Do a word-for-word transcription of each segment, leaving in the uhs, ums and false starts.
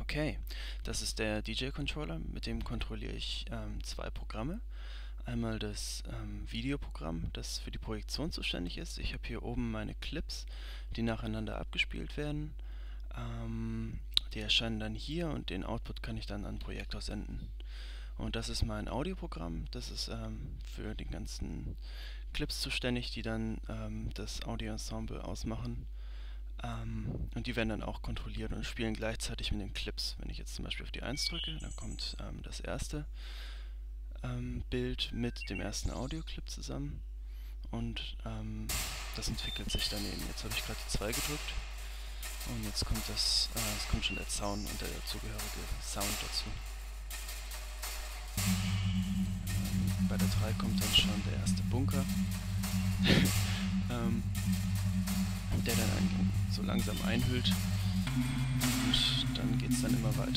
Okay, das ist der D J-Controller, mit dem kontrolliere ich ähm, zwei Programme. Einmal das ähm, Videoprogramm, das für die Projektion zuständig ist. Ich habe hier oben meine Clips, die nacheinander abgespielt werden. Ähm, die erscheinen dann hier und den Output kann ich dann an den Projektor senden. Und das ist mein Audioprogramm, das ist ähm, für die ganzen Clips zuständig, die dann ähm, das Audioensemble ausmachen. Ähm, und die werden dann auch kontrolliert und spielen gleichzeitig mit den Clips. Wenn ich jetzt zum Beispiel auf die eins drücke, dann kommt ähm, das erste ähm, Bild mit dem ersten Audioclip zusammen und ähm, das entwickelt sich daneben. Jetzt habe ich gerade die zwei gedrückt und jetzt kommt das, äh, es kommt schon der Sound und der dazugehörige Sound dazu. Ähm, bei der drei kommt dann schon der erste Bunker, ähm, der dann einen so langsam einhüllt und dann geht es dann immer weiter.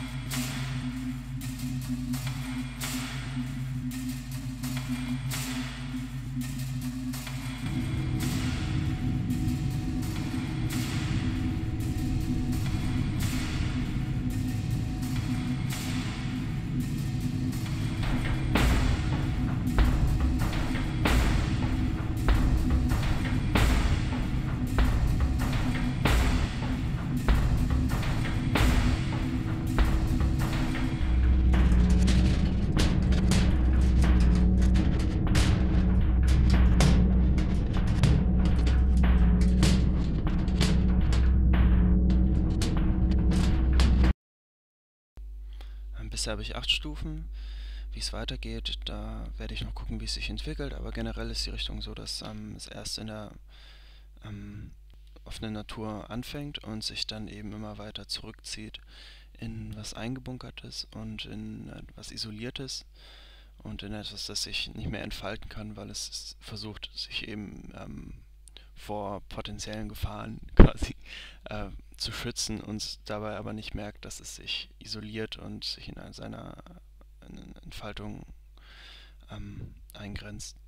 Bisher habe ich acht Stufen. Wie es weitergeht, da werde ich noch gucken, wie es sich entwickelt, aber generell ist die Richtung so, dass ähm, es erst in der ähm, offenen Natur anfängt und sich dann eben immer weiter zurückzieht in was Eingebunkertes und in etwas Isoliertes und in etwas, das sich nicht mehr entfalten kann, weil es versucht, sich eben ähm, vor potenziellen Gefahren quasi äh, zu schützen und dabei aber nicht merkt, dass es sich isoliert und sich in seiner in Entfaltung ähm, eingrenzt.